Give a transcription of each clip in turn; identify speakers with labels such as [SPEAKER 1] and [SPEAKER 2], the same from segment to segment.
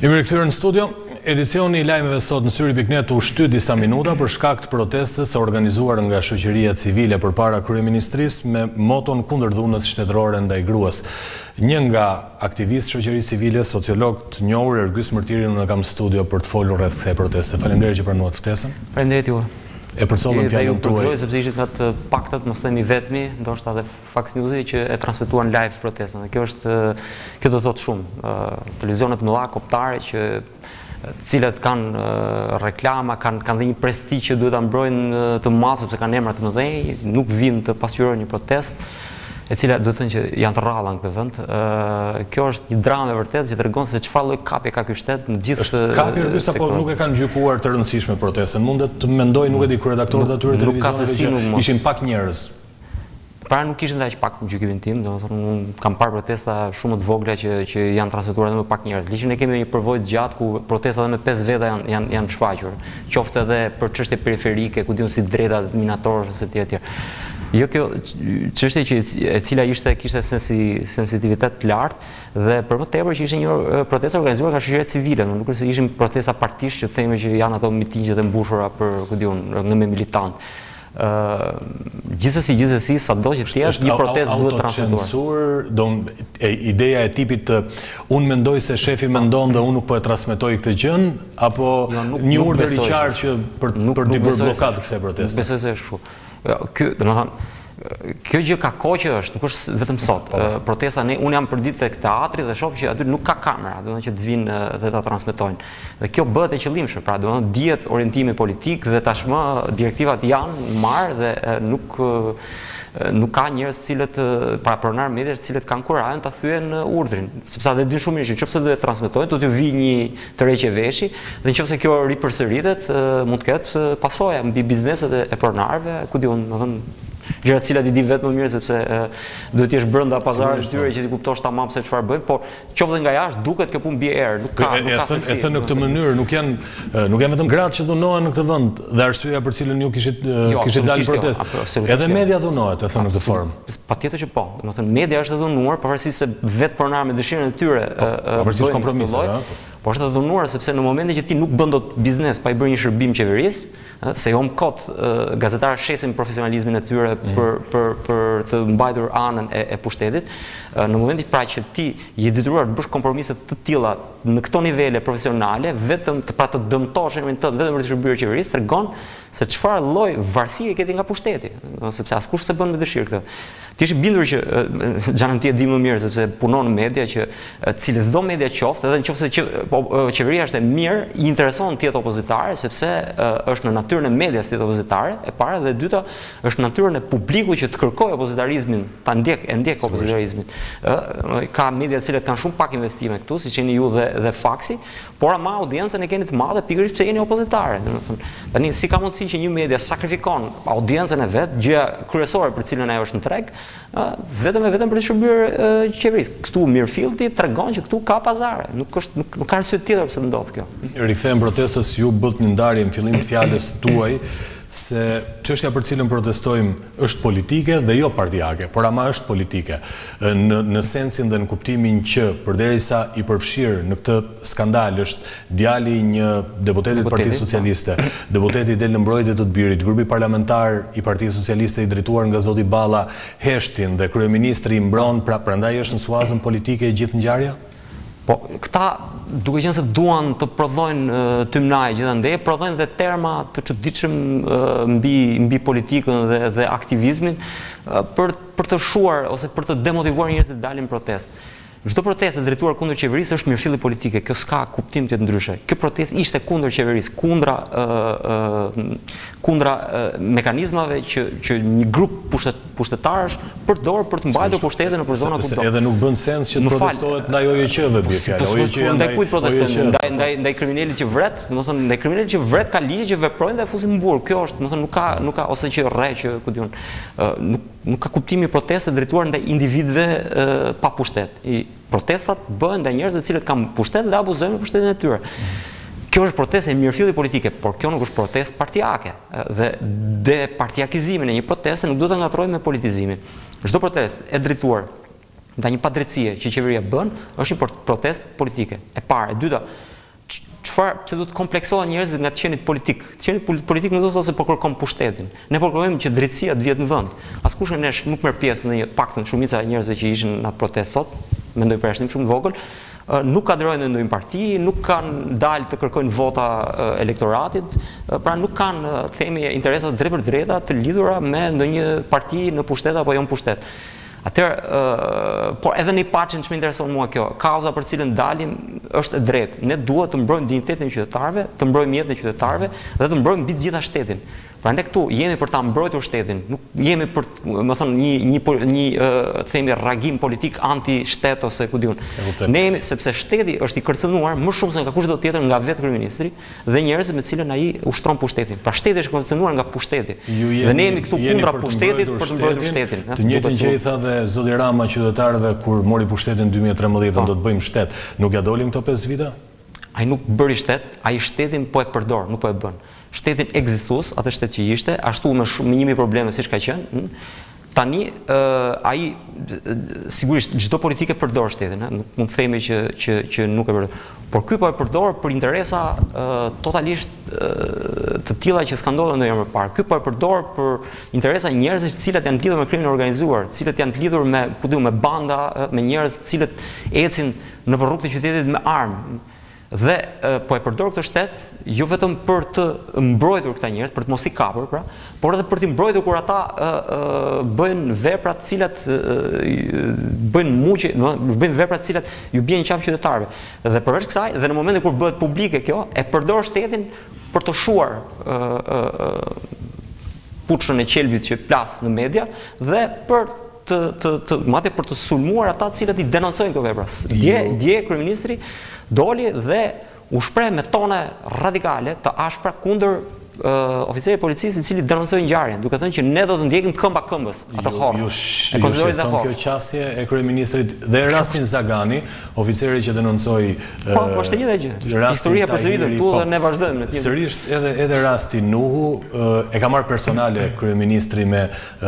[SPEAKER 1] Jemi rikthyer në studio. Edicioni i lajmeve sot në Syri.net u shty disa minuta për shkak të protestës së organizuar nga shoqëria civile përpara kryeministrisë me moton kundër dhunës shtetërore ndaj gruas. Një nga aktivistë shoqërisë civile, sociolog të njohur, Ergys Mërtiri, në kam studio për të folur rreth kësaj proteste. Faleminderit që pranuat ftesën.
[SPEAKER 2] Faleminderit juve.
[SPEAKER 1] E përcollëm fjalën tuaj.
[SPEAKER 2] Ju sepse ishit nga të paktët, mos themi vetmi, ndoshta edhe Fox News-i që e transmetuan live protestën. Kjo do të thotë shumë. Televizionet mëdha kombëtare që të cilët kanë reklama, kanë dhe një prestigj që duhet ta mbrojnë të madh sepse kanë emra të mëdhenj, nuk vinë të pasqyrojnë një protestë e cila duhet të thënë që janë të rralla në këtë vend. Kjo është një dramë e vërtetë që tregon se çfarë lloj kapje ka ky shtet në gjithë
[SPEAKER 1] kapje apo nuk e kanë gjykuar të rëndësishme protestën. Mundet të mendoj, nuk e di, redaktorët atyre televizionit që ishin pak njerëz.
[SPEAKER 2] Pra nuk kishin aq pak në gjykimin tim, domethënë unë kam parë protesta shumë të vogla që janë transmetuar edhe me pak njerëz. Ligjin ne kemi një përvojë të gjatë ku protestat edhe me 5 veta janë shfaqur, qoftë edhe për çështje periferike, ku diun si drejta minatorë ose të tjerë. Jo, kjo çështje e cila kishte sensitivitet të lartë dhe për më tepër që ishte një protestë organizuar nga shoqëria civile, nuk është se ishin protesta partish që themi që janë ato mitingjet e mbushura për, ku diun, nga me militantë. Gjithsesi sado që të jetë një protestë duhet transmetuar.
[SPEAKER 1] Ideja e tipit unë mendoj se shefi mendon dhe unë nuk po e transmetoj këtë gjën, apo një urdhër i qartë që për të bërë blokadë kësaj proteste.
[SPEAKER 2] Besoj se është kështu. Domethënë kjo gjë ka kohë që është, nuk është vetëm sot. Protesta, unë jam përdit tek teatri dhe shoh që aty nuk ka kamera, domethënë që të vinë dhe ta transmetojnë. Dhe kjo bëhet e qëllimshme, pra domethënë dihet orientimi politik dhe tashmë direktivat janë marrë dhe nuk ka njerëz cilët, pra pronar mediash të cilët kanë kurajën ta thyen urdhrin, sepse ata din shumë mirë që nëse do të transmetojnë, do të vi një tërheqje veshi dhe nëse kjo ripërsëritet, mund të ketë pasoja mbi bizneset e pronarëve, ku diun, domethënë gjëra të cilat i di vetëm më mirë sepse duhet të jesh brenda pazarit tyre që ti kuptosh tamam se çfarë bëjnë, por qoftë nga jashtë duket kjo punë bie erë, nuk ka sesi.
[SPEAKER 1] E thënë në këtë mënyrë, nuk janë vetëm gratë që dhunohen në këtë vend dhe arsyeja për cilën ju kishit dalë protestë. Edhe media dhunohet, e thënë në këtë formë.
[SPEAKER 2] Patjetër që po. Domethënë media është e dhunuar, pavarësisht se vetë pronarët me dëshirën e tyre
[SPEAKER 1] pavarësisht kompromiseve.
[SPEAKER 2] Po është e dhunuar sepse në momentin që ti nuk bën dot biznes pa i bërë një shërbim qeverisë, se jo më kot gazetarët shesin profesionalizmin e tyre për të mbajtur anën e pushtetit, në momentin pra që ti je detyruar të bësh kompromise të tilla në këto nivele profesionale, vetëm të dëmtosh emrin tënd vetëm për të shërbyer qeverisë, tregon se çfarë lloj varësie ke ti nga pushteti, sepse askush s'e bën me dëshirë këtë. Ti je bindur që Xhanën ti e di më mirë sepse punon në media që cilës do media qoftë, edhe nëse qeveria është e mirë, i intereson të jetë opozitare sepse është në natyrën e medias të jetë opozitare, e para, dhe e dyta është në natyrën e publikut që të kërkojë opozitarizmin, ta ndjek opozitarizmin. Ka media të cilët kanë shumë pak investime këtu, siç jeni ju dhe Faksi, por ama audiencën e keni të madhe pikërisht pse jeni opozitare. Tani si ka mundësi që një media sakrifikon audiencën e vet, gjëja kryesore për cilën ajo është në treg, vetëm për të shërbyer qeverisë. Këtu mirëfillti tregon që këtu ka pazare, nuk ka arsye tjetër pse ndodh kjo.
[SPEAKER 1] Rikthehem protestës, ju bët një ndarje në fillim të fjalës tuaj se çështja për cilën protestojmë është politike dhe jo partijake, por ama është politike, në sensin dhe në kuptimin që përderisa i përfshirë në këtë skandal është djali një deputetit Partisë Socialiste, deputeti del në mbrojtje të të birit, grupi parlamentar i Partisë Socialiste i drejtuar nga zoti Balla heshtin dhe kryeministri i mbron, prandaj është në suazën politike e gjithë ngjarja?
[SPEAKER 2] Po, këta, duke qenë se duan të prodhojnë tymnaj gjithandej, prodhojnë dhe terma të çuditshëm mbi politikën dhe aktivizmin për të shuar ose për të demotivuar njerëzit të dalin protestë. Çdo protestë e drejtuar kundër qeverisë është mirëfilli politike. Kjo s'ka kuptim të ndryshe. Kjo protestë ishte kundër qeverisë, kundra mekanizmave që një grup pushtetarësh përdor për të mbajtur pushtetin në zona ku do.
[SPEAKER 1] Edhe nuk bën sens që të protestohet ndaj OJQ-ve bie fjala.
[SPEAKER 2] Ndaj kujt protestojnë? Ndaj kriminalit që vret, domethënë ndaj kriminalit që vret ka ligje që veprojnë dhe fusin në burg. Kjo është, domethënë nuk ka ose që rre që ku diun. Nuk ka kuptimi protestë drejtuar ndaj individëve pa pushtet. Protestat bëhen ndaj njerëzve të cilët kanë pushtet dhe abuzojnë me pushtetin e tyre. Kjo është protestë e mirëfilli politike, por kjo nuk është protestë partijake. Dhe departijakizimin e një proteste nuk duhet ta ngatrojmë me politizimin. Çdo protestë e drejtuar ndaj një padrejtësie që qeveria bën është një protestë politike. E para, e dyta, pse do të kompleksohen njerëzit nga të qenit politik. Të qenit politik nuk do të thotë se po kërkon pushtetin. Ne po kërkojmë që drejtësia të vjet në vend. Askush në nesh nuk merr pjesë në një paktën shumica e njerëzve që ishin në atë protestë sot, mendoj për ashtim shumë vogël, nuk adherojnë në ndonjë parti, nuk kanë dalë të kërkojnë vota elektoratit, pra nuk kanë themi interesa drejt për drejta të lidhura me ndonjë parti në pushtet apo jo në pushtet. Atëherë, por edhe në paçën çmë intereson mua kjo, kauza për cilën dalim është e drejtë. Ne duhet të mbrojmë dinjitetin e qytetarëve, të mbrojmë jetën e qytetarëve dhe të mbrojmë mbi të gjitha shtetin. Prandaj këtu jemi për ta mbrojtur shtetin, nuk jemi për, më thënë, një themi rragim politik anti-shtet ose ku diun. Ne jemi sepse shteti është i kërcënuar më shumë se nga kushdo tjetër nga vetë kryeministri dhe njerëzit me të cilën ai ushtron pushtetin. Pra shteti është kërcënuar nga pushteti. Dhe ne jemi këtu kundra pushtetit për të mbrojtur shtetin.
[SPEAKER 1] Të njëjtën gjë i tha dhe zoti Rama qytetarëve kur mori pushtetin në 2013, do të bëjmë shtet. Nuk ja dolim këto 5 vite?
[SPEAKER 2] Ai nuk bëri shtet, ai shtetin po e përdor, nuk po e bën. Shtetin ekzistus, atë shtet që ishte, ashtu me 1000 probleme siç ka qenë. Tani ai sigurisht çdo politikë përdor shtetin, nuk mund të themi që nuk e përdor. Por ky po e përdor për interesa totalisht të tilla që s'ka ndodhur ndonjëherë më parë. Ky po e përdor për interesa njerëzish të cilët janë lidhur me krimin e organizuar, të cilët janë lidhur me, me banda, me njerëz të cilët ecin nëpër rrugët e qytetit me armë. Dhe po e përdor këtë shtet jo vetëm për të mbrojtur këta njerëz, për të mos i kapur, pra, por edhe për të mbrojtur kur ata bëjnë vepra të cilat bëjnë muqe, bëjnë vepra të cilat ju bien qafë qytetarëve. Dhe përveç kësaj, dhe në momentin kur bëhet publike kjo, e përdor shtetin për të shuar puçën e qelbit që plas në media dhe për madje për të sulmuar ata të cilët i denoncojnë këto vepra. Dje kryeministri doli dhe u shpreh me tone radikale të ashpra kundër oficerit policisë i cili denoncoi ngjarjen, duke thënë që ne do të ndjekim këmba këmbës atë horror.
[SPEAKER 1] E konsideroj dhe kjo qasje e kryeministrit dhe Rastin Zagani, oficeri që denoncoi.
[SPEAKER 2] Po, është e njëjta gjë. Historia përsëritet këtu dhe ne vazhdojmë në të njëjtën.
[SPEAKER 1] Sërish edhe rasti Nuhu e ka marrë personale kryeministri me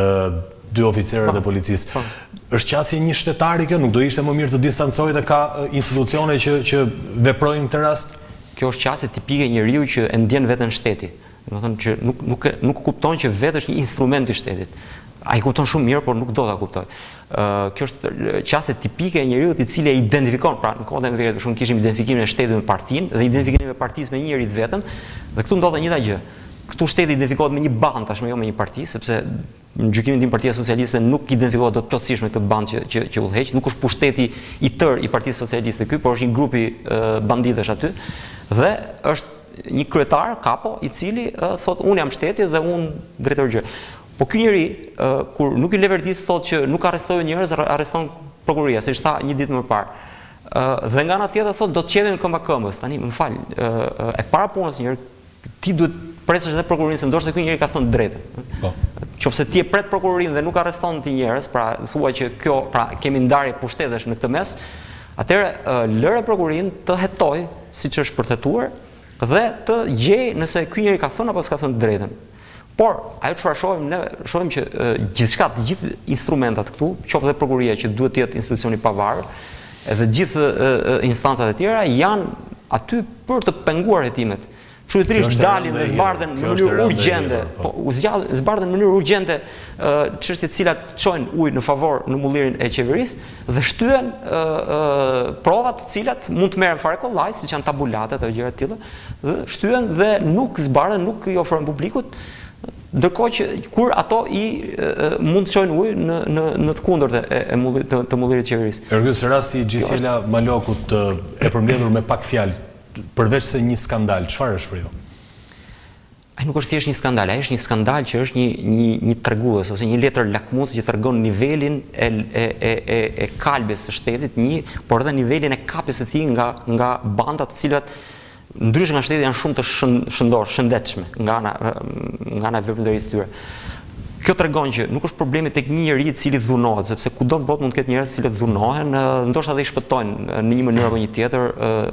[SPEAKER 1] 2 oficerët e policisë. Është qasje një shtetari kjo, nuk do ishte më mirë të distancojë dhe ka institucione që veprojnë këtë rast?
[SPEAKER 2] Kjo është qasje tipike njeriu që e ndjen veten shteti. Domethënë që nuk kupton që vetë është një instrument i shtetit. Ai kupton shumë mirë, por nuk do ta kuptoj. Kjo është qasje tipike e njeriu i cili e identifikon, pra në kohën e vetë për shkak kishim identifikimin e shtetit me partinë dhe identifikimin e partisë me njëri të vetëm, dhe këtu ndodh njëjta gjë. Këtu shteti identifikohet me një bandë tashmë jo me një parti, sepse në gjykimin tim Partia Socialiste nuk identifikohet dot plotësisht me këtë bandë që udhëheq, nuk është pushteti i tërë i Partisë Socialiste ky, por është një grupi banditësh aty dhe është një kryetar, kapo, i cili thot unë jam shteti dhe unë drejtor gjë. Po ky njeri kur nuk i le vërtetë thotë që nuk arrestojnë njerëz, arreston prokuroria, siç tha një ditë më parë. Dhe nga ana tjetër thotë do të qevim këmba këmbës. Tani më fal, e para punës njëri ti duhet presësh edhe prokurorinë se ndoshta ky njeri ka thënë drejtën.
[SPEAKER 1] Po.
[SPEAKER 2] Qofse ti e pret prokurorinë dhe nuk arreston ti njerëz, pra thua që kjo, pra kemi ndarje pushtetesh në këtë mes, atëherë lëre prokurorinë të hetoj siç është për të hetuar dhe të gjej nëse ky njeri ka thënë apo s'ka thënë drejtën. Por ajo çfarë shohim ne, shohim që gjithçka, të gjithë instrumentat këtu, qoftë edhe prokuroria që duhet të jetë institucioni i pavarur, edhe gjithë instancat e tjera janë aty për të penguar hetimet. Çuditërisht dalin dhe zbardhen në mënyrë urgjente, po zbardhen në mënyrë urgjente çështje të cilat çojnë ujë në favor në mullirin e qeverisë dhe shtyen provat të cilat mund të merren fare kollaj, siç janë tabulatet apo gjëra të tilla, dhe shtyen dhe nuk zbardhen, nuk i ofrojnë publikut, ndërkohë që kur ato mund të çojnë ujë në të kundërt të mullirit të qeverisë.
[SPEAKER 1] Ergës rasti Gjisela Malokut e përmbledhur me pak fjalë, përveç se një skandal, çfarë është për ju?
[SPEAKER 2] Ai nuk është thjesht një skandal, ai është një skandal që është një tregues ose një letër lakmus që tregon nivelin e kalbes së shtetit, por edhe nivelin e kapjes së tij nga bandat të cilat ndryshe nga shteti janë shumë të shëndetshme nga ana e veprimtarisë tyre. Kjo tregon që nuk është problemi tek një njeri i cili dhunohet, sepse kudo në botë mund të ketë njerëz që dhunohen, ndoshta dhe i shpëtojnë në një mënyrë apo një tjetër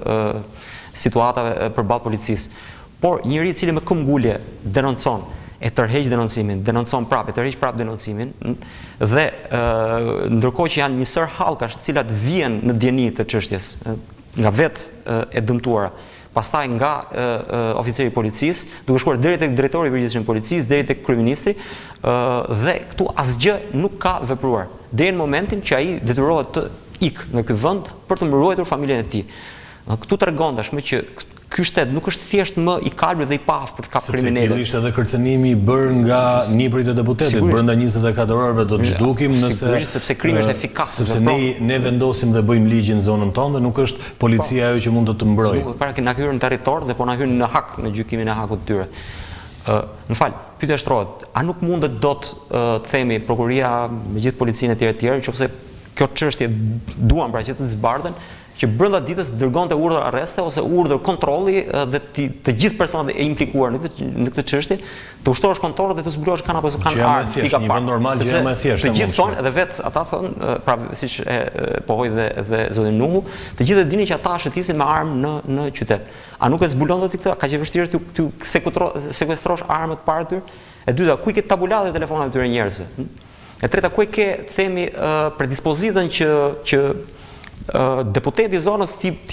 [SPEAKER 2] situatave përballë policisë. Por njëri i cili me këmbgulje denoncon, e tërheq denoncimin, denoncon prapë, e tërheq prapë denoncimin, dhe ndërkohë që janë një sër hallkash të cilat vijnë në dieni të çështjes nga vetë e dëmtuara, pastaj nga oficeri i policisë, duke shkuar deri tek drejtori i përgjithshëm i policisë, deri tek kryeministri, dhe këtu asgjë nuk ka vepruar. Deri në momentin që ai detyrohet të ikë nga ky vend për të mbrojtur familjen e tij. Këtu tregon tashmë që ky shtet nuk është thjesht më i kalbër dhe i paftë për të kapur kriminalët.
[SPEAKER 1] Sepse ishte edhe kërcënimi i bërë nga nipërit e deputetit, brenda 24 orëve do të zhdukim nëse
[SPEAKER 2] sepse krimi është efikas.
[SPEAKER 1] Sepse ne vendosim dhe bëjmë ligjin në zonën tonë dhe nuk është policia ajo që mund të mbrojë.
[SPEAKER 2] Nuk para që na hyrën në territor dhe po na hyrën në hak në gjykimin e hakut të tyre. Më fal, pyetja shtrohet, a nuk mundet dot themi prokuria me gjithë policinë e tjerë nëse kjo çështje duan pra që të zbardhen, që brenda ditës dërgonte urdhër arreste ose urdhër kontrolli dhe të gjithë personat e implikuar në këtë çështje, të ushtrohesh kontorët dhe të zbulosh kanë apo kanë
[SPEAKER 1] armë, një vend normal që është më thjeshtë.
[SPEAKER 2] Të gjithë thonë dhe vetë ata thonë, pra siç e pohoi dhe zoti Nuhu, të gjithë e dinin që ata shëtisin me armë në qytet. A nuk e zbulon dot këtë? Ka që vështirë të sekuestrosh armët para tyre? E dyta, ku i ke tabulatë e telefonat e tyre njerëzve? E treta, ku i ke themi predispozitën që deputeti i zonës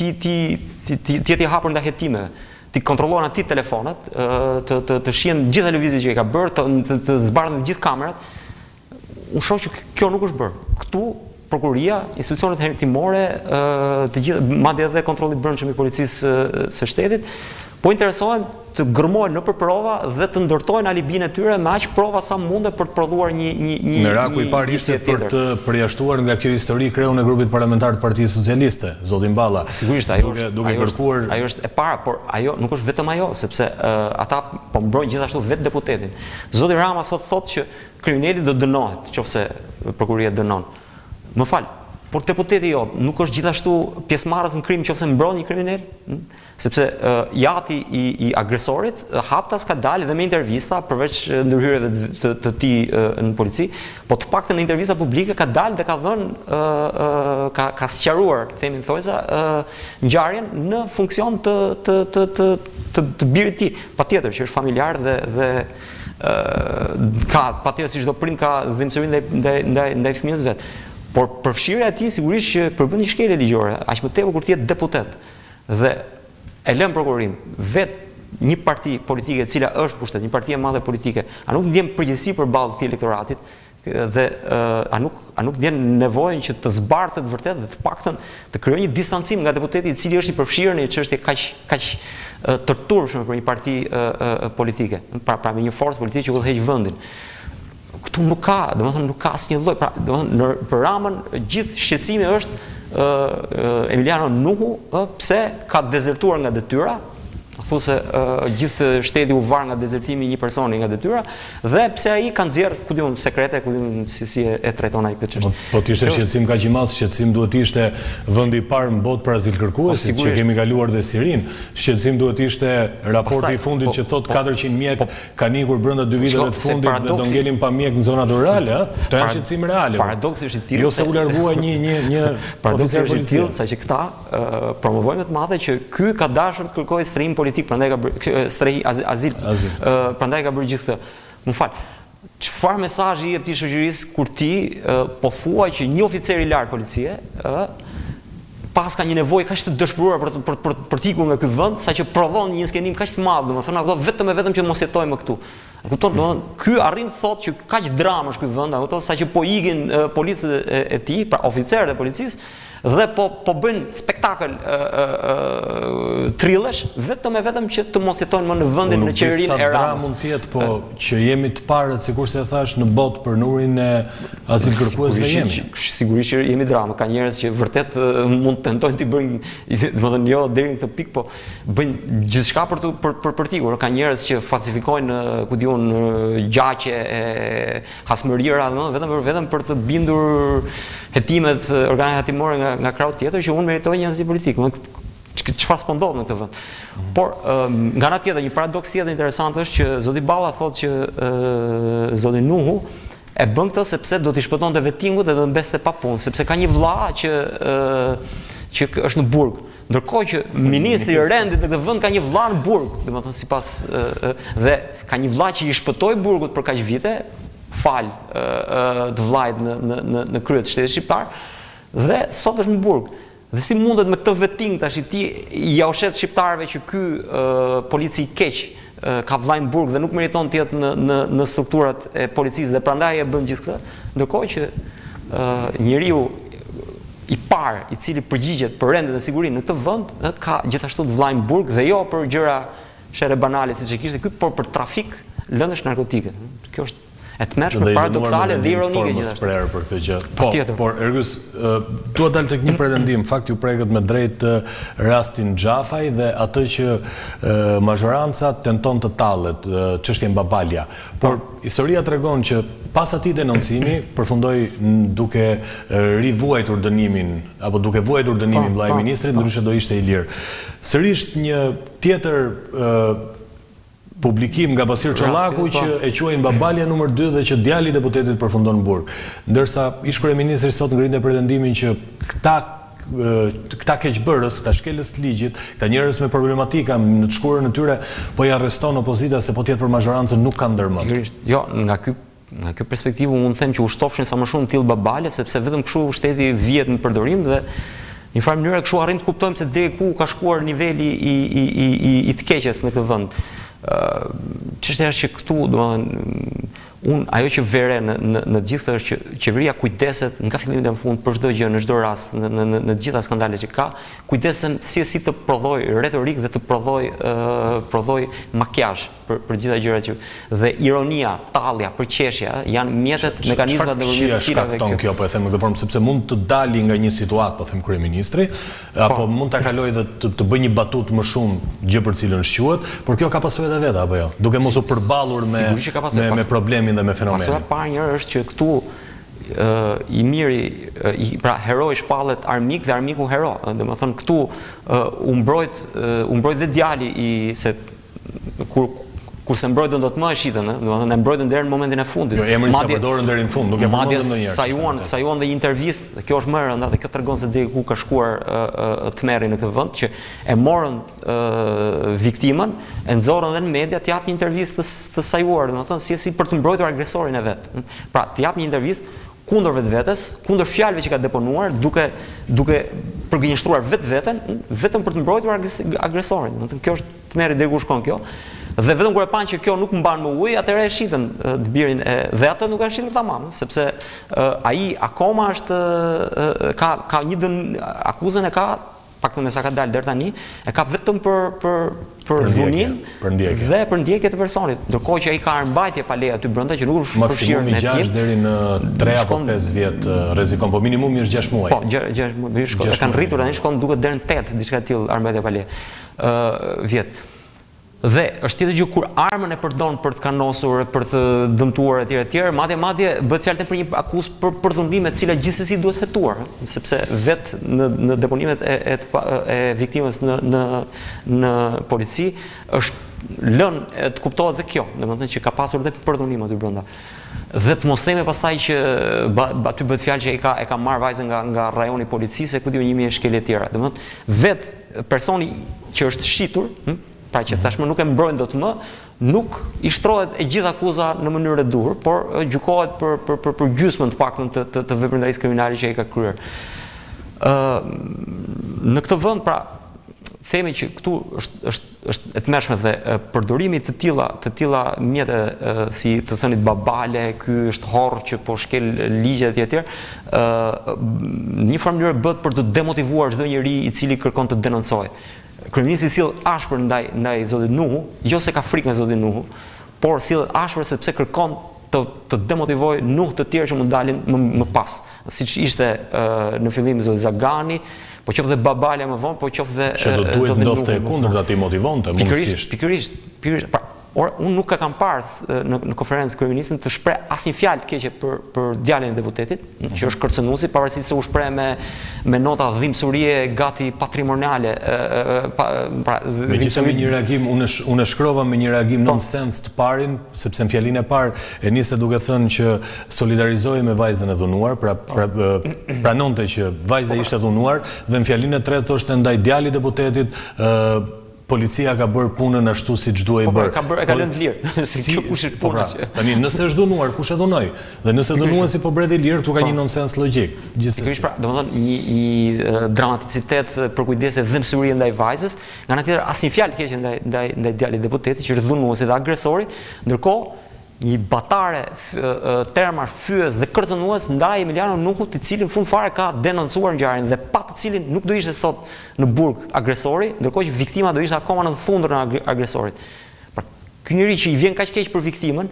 [SPEAKER 2] ti jeti hapur ndaj hetimeve, ti kontrollon aty telefonat, të shihen gjitha lëvizjet që i ka bërë, të zbardhen gjithë kamerat. Unë shoh që kjo nuk është bërë. Këtu prokuria, institucionet hetimore, të gjithë, madje edhe kontrolli i brendshëm i policisë së shtetit, po interesohen të gërmojnë nëpër prova dhe të ndërtojnë alibin e tyre me aq prova sa mundet për të prodhuar një
[SPEAKER 1] miraku i parë ishte për të përjashtuar nga kjo histori kreun e grupit parlamentar të Partisë Socialiste, zoti Mballa.
[SPEAKER 2] Sigurisht ajo është e para, por ajo nuk është vetëm ajo, sepse ata po mbrojnë gjithashtu vetë deputetin. Zoti Rama sot thotë që kriminali do dënohet, nëse prokuria dënon. Më fal, por deputeti jot nuk është gjithashtu pjesëmarrës në krim nëse mbron një kriminal? Sepse jati i agresorit haptas ka dalë dhe me intervista, përveç ndërhyrjeve të tij në polici, po të paktën në intervista publike ka dalë dhe ka dhënë ka sqaruar, themi thojza, ngjarjen në funksion të birit të tij, patjetër që është familjar dhe ka patjetër si çdo prind ka dhimbësëri ndaj fëmijës vet. Por përfshirja e tij sigurisht që përbën një shkelje ligjore, aq më tepër kur ti je deputet dhe e lën prokurim vetë një parti politike e cila është pushtet, një parti e madhe politike, a nuk ndjen përgjegjësi përballë këtij elektoratit dhe a nuk ndjen nevojën që të zbartet vërtet dhe të paktën të krijojë një distancim nga deputeti i cili është i përfshirë në një çështje kaq të turpshme për një parti politike, pra me një forcë politike që udhëheq vendin. Këtu nuk ka, domethënë nuk ka asnjë lloj, pra domethënë për Ramën gjithë shqetësimi është Emiliano Nuhu, pse ka dezertuar nga detyra, thosë gjithë shteti u var nga dezertimi i një personi nga detyra, dhe pse ai ka nxjerr, ku diun, sekrete, ku diun si e trajton ai këtë çështje.
[SPEAKER 1] Po të ishte shqetësim kaq i madh, shqetësim duhet të ishte vendi i parë në botë për azilkërkuesit, që kemi kaluar dhe Sirin. Shqetësim duhet të ishte raporti i fundit që thot 400 mjek kanë ikur brenda 2 viteve të fundit dhe do ngelin pa mjek në zonat rurale, Këto janë shqetësim reale.
[SPEAKER 2] Paradoksi është i tillë.
[SPEAKER 1] Jo se u largua një
[SPEAKER 2] paradoksi është i tillë, saqë këta promovojnë të madhe që ky ka dashur të kërkojë strehim politik, prandaj ka bërë strehi azil. Prandaj ka bërë gjithë këtë. Më fal. Çfarë mesazhi jep ti shoqërisë kur ti po thua që një oficer i lartë policie pas ka një nevojë kaq të dëshpëruar për të ikur nga ky vend, saqë provon një skenim kaq të madh, domethënë ato vetëm që mos jetojmë këtu. Kupton, domethënë ky arrin thotë që kaq dramë është ky vend, ato saqë po ikin policët e tij, pra oficerët e policisë, dhe po bëjnë spektakël trillesh vetëm që të mos jetojnë më në vendin në qeverinë e Ramës.
[SPEAKER 1] Mund të jetë, po që jemi të parët, sikurse e thash, në botë për numrin e azilkërkuesve jemi.
[SPEAKER 2] Sigurisht që jemi dramë, ka njerëz që vërtet mund të tentojnë të bëjnë, domethënë jo deri në këtë pikë, po bëjnë gjithçka për t'ikur. Ka njerëz që falsifikojnë, ku diun, gjaqe e hasmërira, vetëm për të bindur hetimet organet hetimore nga krau tjetër që unë meritoj një azil politik. Çfarë s'po ndodh në këtë vend? Por nga ana tjetër, një paradoks tjetër interesant është që zoti Balla thotë që zoti Nuhu e bën këtë sepse do t'i shpëtonte vettingut dhe do të mbeste pa punë, sepse ka një vëlla që është në burg. Ndërkohë që ministri i rendit në këtë vend ka një vëlla në burg, domethënë sipas dhe ka një vëlla që i shpëtoi burgut për kaq vite, të vllajt në krye të shtetit shqiptar, dhe sot është në burg. Dhe si mundet me këtë veting tash ti ja ushet shqiptarëve që ky polici i keq ka vllajën burg dhe nuk meriton të jetë në strukturat e policisë dhe prandaj e bën gjithë këtë, ndërkohë që njeriu i parë i cili përgjigjet për rendin dhe sigurinë në këtë vend ka gjithashtu të vllajën burg dhe jo për gjëra shere banale siç e kishte ky, por për trafik lëndësh narkotike. Kjo është e tmerrshme, paradoksale dhe ironike gjithashtu.
[SPEAKER 1] Për këtë gjë. Por Ergës, dua dal tek një pretendim, fakt ju prekët me drejt rastin Xhafaj dhe atë që mazhoranca tenton të tallet çështjen Babalja. Por historia tregon që pas atij denoncimi përfundoi duke rivuajtur dënimin apo duke vuajtur dënimin vllai ministrit, ndryshe do ishte i lirë. Sërish një tjetër publikim nga Basir Çollaku që e quajnë Babalja nr. 2 dhe që djali i deputetit përfundon në burg. Ndërsa ish kryeministri sot ngritë pretendimin që këta keqbërës, këta shkelës të ligjit, këta njerëz me problematika në të shkurën e tyre, po i arreston opozita se po tjetë për mazhorancën nuk kanë ndërmend.
[SPEAKER 2] Jo, nga ky perspektivë mund të them që u shtofshin sa më shumë tillë Babale, sepse vetëm kështu shteti vihet në përdorim dhe në farë mënyrë kështu arrim të kuptojmë se deri ku ka shkuar niveli i të keqes në këtë vend. Çështja është që këtu, domethënë, ajo që vere në gjithë është që qeveria kujdeset nga fillimi deri në fund për çdo gjë, në çdo rast, në të gjitha skandalet që ka, kujdesen si të prodhoj retorik dhe të prodhoj makjazh për gjitha gjërat që dhe ironia, tallja, përqeshja janë mjetet, mekanizmat nëpërmjet të cilave
[SPEAKER 1] kjo po e them në këtë formë sepse mund të dali nga një situatë, po them kryeministri, apo mund ta kalojë dhe të bëjë një batut më shumë gjë për cilën shquhet, por kjo ka pasojat e veta apo jo? Duke mos u përballur me problemin dhe me fenomenin.
[SPEAKER 2] Pasoja e parë njërë është që këtu i miri, pra heroi shpallet armik dhe armiku hero. Domethënë këtu u mbrojt dhe djali se kurse mbrojtën do të më e shitën, domethënë e mbrojtën deri në momentin e fundit.
[SPEAKER 1] Jo, emri sa përdorën deri në fund, nuk e përmendën ndonjëherë.
[SPEAKER 2] Sajuan dhe një intervistë, dhe kjo është më e rënda dhe kjo tregon se deri ku ka shkuar tmerri në këtë vend, që e morën viktimën, e nxorën dhe në media të jap një intervistë të sajuar, domethënë si për të mbrojtur agresorin e vet. Pra, të jap një intervistë kundër vetvetes, kundër fjalëve që ka deponuar, duke përgënjeshtruar vetveten, vetëm për të mbrojtur agresorin. Domethënë kjo është tmerri deri ku shkon kjo. Dhe vetëm kur e panë që kjo nuk mban më ujë, atëherë e shitën të birin dhe atë nuk e shitur tamam, sepse ai akoma është ka një akuzën e ka, paktën me sa ka dalë deri tani, e ka vetëm për dhunin dhe për ndjekje të personit. Ndërkohë që ai ka armbajtje pa leje aty brenda që nuk është përfshirë në hetim.
[SPEAKER 1] Maksimumi 6 deri në 3 apo 5 vjet rrezikon, po minimumi është 6 muaj.
[SPEAKER 2] Po, 6 muaj. Kanë rritur tani shkon duket deri në 8 diçka e tillë armbajtje pa leje. Vjet. Dhe është tjetër gjë kur armën e përdon për të kanosur, për të dëmtuar etj, madje bëhet fjalë për një akuzë për dhunime, e cila gjithsesi duhet hetuar, sepse vetë në deponimet e viktimës në polici është lënë të kuptohet dhe kjo, domethënë që ka pasur edhe përdhunim aty brenda. Dhe të mos themi pastaj që aty bëhet fjalë që e ka marrë vajzën nga rajoni policisë, ku diu 1000 shkelje tjera. Domethënë vetë personi që është shitur, pra që tashmë nuk e mbrojnë dot më, nuk i shtrohet e gjithë akuza në mënyrë e duhur, por gjykohet për gjysmën të paktën të veprimtarisë kriminale që ai ka kryer. Në këtë vend, pra, themi që këtu është e tmerrshme dhe përdorimi të tilla mjete si të thënit Babale, ky është horr që po shkel ligje etj. Një farë mënyrë bëhet për të demotivuar çdo njeri i cili kërkon të denoncojë. Kryeministri sill ashpër ndaj zotit Nuhu, jo se ka frikë nga zoti Nuhu, por sill ashpër sepse kërkon të demotivojë Nuh të tjerë që mund dalin më pas. Siç ishte në fillim zoti Zagani, po qoftë dhe Babalja më vonë, po qoftë dhe
[SPEAKER 1] zoti Nuhu. Që do duhet ndodhte e kundërta ti motivonte mundësisht.
[SPEAKER 2] Pikërisht. Unë nuk e kam parë në konferencë kryeministrin të shpreh asnjë fjalë të keqe për djalin e deputetit, që është kërcënuesi, pavarësisht se u shpreh me nota dhimbësurie gati patrimoniale.
[SPEAKER 1] Megjithëse me një reagim, unë shkrova me një reagim nonsens të parin, sepse në fjalinë e parë e niste duke thënë që solidarizoi me vajzën e dhunuar, pranonte që vajza ishte dhunuar, dhe në fjalinë e tretë thoshte ndaj djalit deputetit policia ka bërë punën ashtu siç duhej bërë.
[SPEAKER 2] E ka lënë të lirë. Kush është puna?
[SPEAKER 1] Tani nëse është dënuar, kush e dënoi? Dhe nëse dënuesi po bret i lirë, këtu ka një nonsens logjik.
[SPEAKER 2] Gjithsesi. Domethënë një dramaticitet për kujdese dhe mësuri ndaj vajzës, nga ana tjetër asnjë fjalë të keqe ndaj djalit deputetit që është dhunuesi dhe agresori, ndërkohë një batare termash fyes dhe kërcënues ndaj Emiliano Nuhut, i cili në fund fare ka denoncuar ngjarjen dhe pa të cilin nuk do ishte sot në burg agresori, ndërkohë që viktima do ishte akoma në fundër në agresorit. Pra, ky njeri që i vjen kaq keq për viktimën,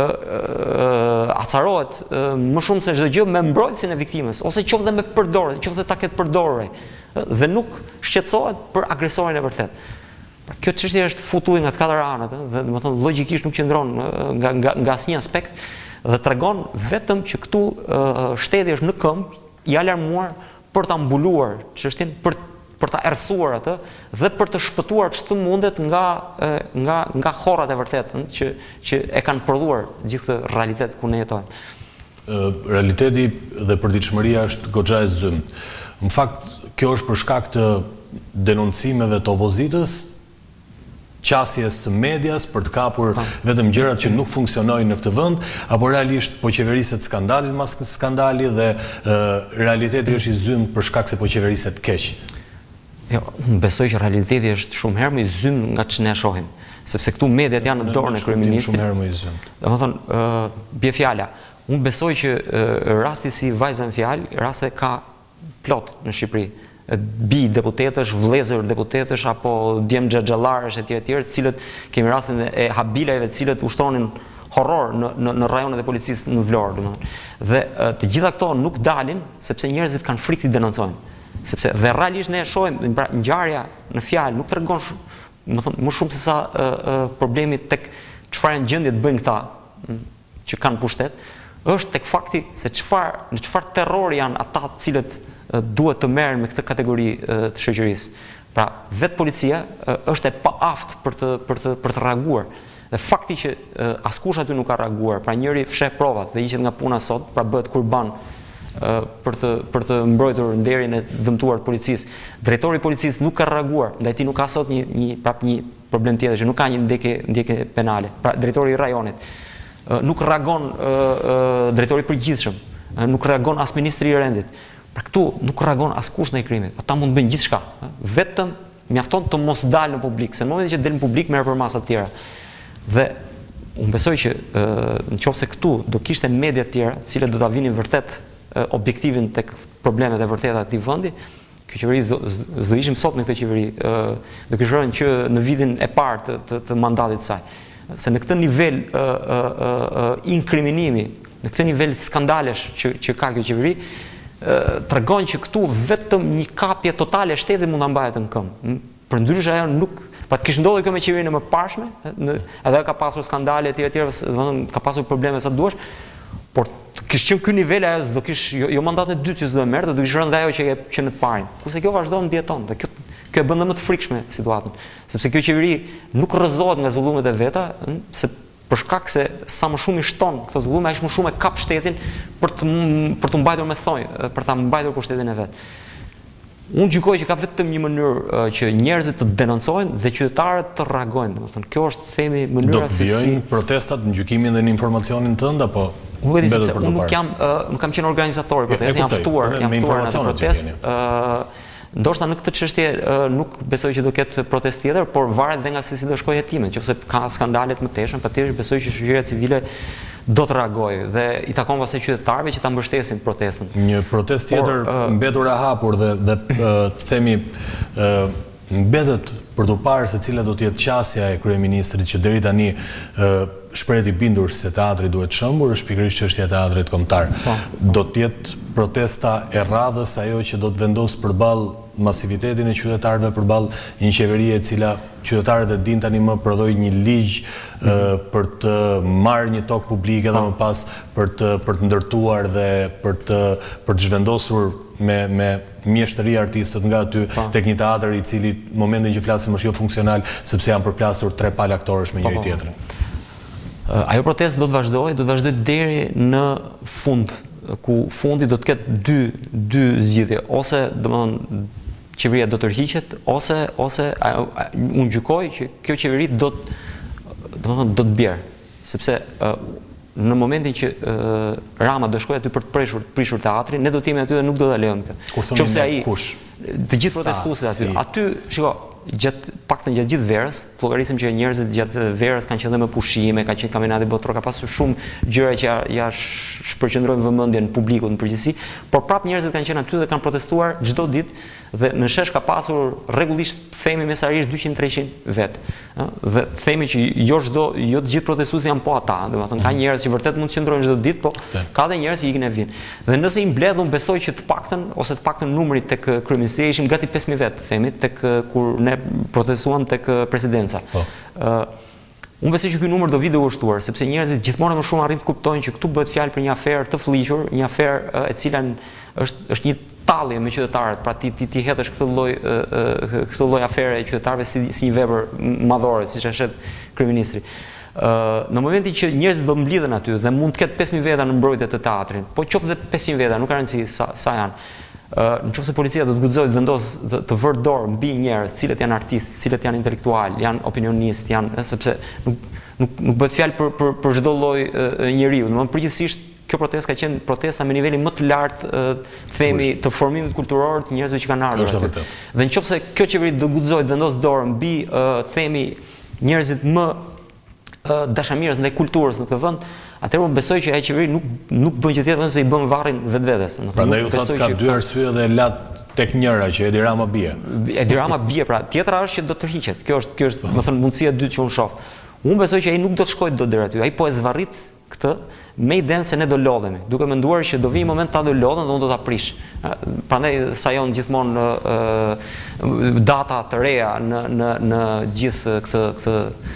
[SPEAKER 2] acarohet më shumë se çdo gjë me mbrojtësin e viktimës, ose qoftë dhe me përdorje, qoftë ta ketë përdorur, dhe nuk shqetësohet për agresorin e vërtet. Kjo çështje është futur nga të katër anët, dhe domethënë logjikisht nuk qëndron nga asnjë aspekt dhe tregon vetëm që këtu shteti është në këmbë i alarmuar për ta mbuluar çështjen, për ta errësuar atë dhe për të shpëtuar ç'të mundet nga horrat e vërtet që e kanë prodhuar gjithë këtë realitet ku ne jetojmë.
[SPEAKER 1] Realiteti dhe përditshmëria është goxha e zymt. Në fakt, kjo është për shkak të denoncimeve të opozitës, qasjes së medias për të kapur vetëm gjërat që nuk funksionojnë në këtë vend, apo realisht po qeveriset skandalin mas skandali dhe realiteti është i zymt për shkak se po qeveriset keq?
[SPEAKER 2] Jo, unë besoj që realiteti është shumë herë më i zymt nga ç'ne shohim, sepse këtu mediat janë në dorën e kryeministit.
[SPEAKER 1] Shumë herë më i zymt.
[SPEAKER 2] Domethënë, bie fjala. Unë besoj që rasti si vajza në fjalë, raste ka plot në Shqipëri. Bi deputetësh, vëllezër deputetësh apo djem xhaxhallarësh etj, të cilët kemi rastin e habilajve të cilët ushtronin horror në rajonet e policisë në Vlorë, domethënë. Dhe të gjitha këto nuk dalin sepse njerëzit kanë frikë të denoncojnë. Sepse dhe realisht ne e shohim, pra ngjarja në fjalë nuk tregon më shumë se sa problemi tek çfarë gjendje të bëjnë këta që kanë pushtet, është tek fakti se në çfarë terrori janë ata të cilët duhet të merren me këtë kategori të shoqërisë. Pra, vetë policia është e paaftë për të reaguar. Dhe fakti që askush aty nuk ka reaguar, pra njëri fsheh provat dhe hiqet nga puna sot, pra bëhet kurban për të mbrojtur nderin e dëmtuar të policisë. Drejtori i policisë nuk ka reaguar, ndaj tij nuk ka sot një problem tjetër, që nuk ka një ndjekje penale. Pra, drejtori i rajonit nuk reagon, drejtori i përgjithshëm, nuk reagon as ministri i rendit. Pra këtu nuk reagon askush ndaj krimit. Ata mund të bëjnë gjithçka, vetëm mjafton të mos dalë në publik, se në momentin që del në publik merr për masa të tjera. Dhe unë besoj që nëse këtu do kishte media të tjera, të cilët do ta vinin vërtet objektivin tek problemet e vërteta të këtij vendi, kjo qeveri s'do ishim sot në këtë qeveri, do kishte rënë që në vitin e parë të mandatit të saj. Se në këtë nivel inkriminimi, në këtë nivel skandalesh që ka kjo qeveri, tregon që këtu vetëm një kapje totale e shtetit mund ta mbajë në këmbë. Përndryshe ajo nuk, pa të kishte ndodhur kjo me qeverinë e mëparshme, edhe ka pasur skandale etj, domethënë ka pasur probleme sa duash, por të kishte qenë ky nivel ajo s'do kishte jo mandatin e dytë që s'do e merr, do kishte rënë ajo që në të parin. Kurse kjo vazhdon mbi jeton, dhe kjo e bën më të frikshme situatën, sepse kjo qeveri nuk rrëzohet nga zullumet e veta, se për shkak se sa më shumë i shton këto zullume, aq më shumë e kap shtetin për të mbajtur me thonjë, për ta mbajtur pushtetin e vet. Unë gjykoj që ka vetëm një mënyrë që njerëzit të denoncojnë dhe qytetarët të reagojnë. Domethënë, kjo është themi mënyra se si.
[SPEAKER 1] Do të vijnë protestat në gjykimin dhe në informacionin tënd apo
[SPEAKER 2] unë nuk kam qenë organizator i protestës, jam ftuar në atë protestë. Ndoshta në këtë çështje nuk besoj që do ketë protestë tjetër, por varet dhe nga se si do shkojë hetimet. Nëse ka skandalet më teshëm, patjetër besoj që shoqëria civile do të reagojë dhe i takon pastaj qytetarëve që ta mbështesin protestën.
[SPEAKER 1] Një protestë tjetër mbetur e hapur dhe të themi mbetet për të parë se cila do të jetë qasja e kryeministrit që deri tani shprehet i bindur se teatri duhet shëmbur, është pikërisht çështja e teatrit kombëtar. Do të jetë protesta e radhës ajo që do të vendosë përballë masivitetin e qytetarëve përballë një qeverie e cila qytetarët e din tani më prodhoi një ligj për të marrë një tokë publike dhe më pas për të ndërtuar dhe për të zhvendosur me mjeshtëri artistët nga aty tek një teatër i cili momentin që flasim është jo funksional sepse janë përplasur 3 palë aktorësh me njëri tjetrin.
[SPEAKER 2] Ajo protestë do të vazhdojë deri në fund, ku fundi do të ketë dy zgjidhje, ose domethënë qeveria do të tërhiqet ose unë gjykoj që kjo qeveri do të bjerë, sepse në momentin që Rama do shkojë aty për të prishur teatrin, ne do të jemi aty dhe nuk do ta lejojmë këtë.
[SPEAKER 1] Kur thonë kush?
[SPEAKER 2] Të gjithë protestuesit aty. Aty, shiko, paktën gjatë gjithë verës, llogarisim që njerëzit gjatë verës kanë qenë me pushime, ka qenë kampionati botror, ka pasur shumë gjëra që ja shpërqendrojnë vëmendjen publikut në përgjithësi, por prapë njerëzit kanë qenë aty dhe kanë protestuar çdo ditë dhe në shesh ka pasur rregullisht themi mesarisht 200-300 vet. Dhe themi që jo të gjithë protestuesit janë po ata, domethënë ka njerëz që vërtet mund të qëndrojnë çdo ditë, po ka edhe njerëz që ikin e vinë. Dhe nëse i mbledh, unë besoj që të paktën numri tek kryeministria ishim gati 5000 vet, themi, tek kur ne protestuam tek presidenca. Unë besoj që ky numër do vi dhe ushtuar, sepse njerëzit gjithmonë më shumë arrin të kuptojnë që këtu bëhet fjalë për një aferë të fllihur, një aferë e cila është një tallje me qytetarët, pra ti hedhësh këtë lloj afere e qytetarëve si një vepër madhore, siç e shet kryeministri. Në momentin që njerëzit do mblidhen aty dhe mund të ketë 5000 veta në mbrojtje të teatrin, po qoftë edhe 500 veta, nuk ka rëndësi sa janë. Nëse policia do të guxojë të vendosë të vërë dorë mbi njerëz, cilët janë artistë, cilët janë intelektual, janë opinionistë, sepse nuk bëhet fjalë për çdo lloj njeriu, domethënë përgjithsisht kjo protestë ka qenë protesta me nivelin më të lartë themi të formimit kulturor të njerëzve që kanë ardhur. Dhe nëse kjo qeveri do guxojë të vendosë dorë mbi themi njerëzit më dashamirës ndaj kulturës në këtë vend, atëherë unë besoj që ai qeveri nuk bën gjë tjetër vetëm se i bën varrin vetvetes.
[SPEAKER 1] Prandaj u thotë ka dy arsye dhe lat tek njëra që Edi Rama bie.
[SPEAKER 2] Edi Rama bie, pra tjetra është që do të tërhiqet. Kjo është, domethënë mundësia e dytë që unë shoh. Unë besoj që ai nuk do të shkojë dot deri aty. Ai po e zvarrit këtë me idenë se ne do lodhemi, duke menduar që do vi një moment ta do lodhen dhe unë do ta prish. Prandaj sajon gjithmonë data të reja në gjithë këtë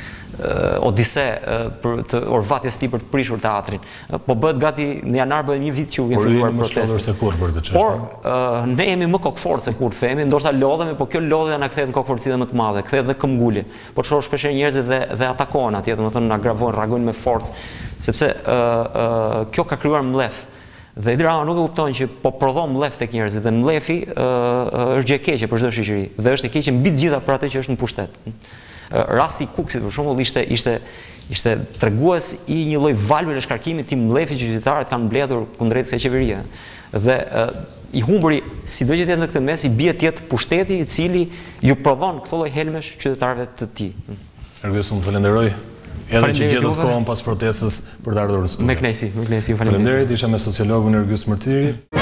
[SPEAKER 2] odise për të orvatjes tij për të prishur teatrin. Po bëhet gati në janar bëhet një vit që u kemi filluar protestë. Por ne jemi më kokfort se kur themi, ndoshta lodhemi, po kjo lodhja na kthehet në kokfortësi më të madhe, kthehet dhe këmbgulje. Po shoh shpesh njerëzit dhe atakohen atje, domethënë na gravojnë, reagojnë me forcë, sepse kjo ka krijuar mllef. Dhe Edi Rama nuk e kupton që po prodhon mllef tek njerëzit dhe mlefi është gjë e keqe për çdo shoqëri dhe është e keqe mbi të gjitha për atë që është në pushtet. Rasti i Kuksit për shembull ishte tregues i një lloj valvule shkarkimit të mllefit që qytetarët kanë mbledhur kundrejt kësaj qeverie. Dhe i humburi sido që të jetë në këtë mes i bie të jetë pushteti i cili ju prodhon këtë lloj helmesh qytetarëve të tij.
[SPEAKER 1] Ergës, unë falenderoj. Edhe që gjetët kohën pas protestës për të ardhur në studio.
[SPEAKER 2] Me kënaqësi,
[SPEAKER 1] faleminderit. Isha me sociologun Ergës Mërtiri.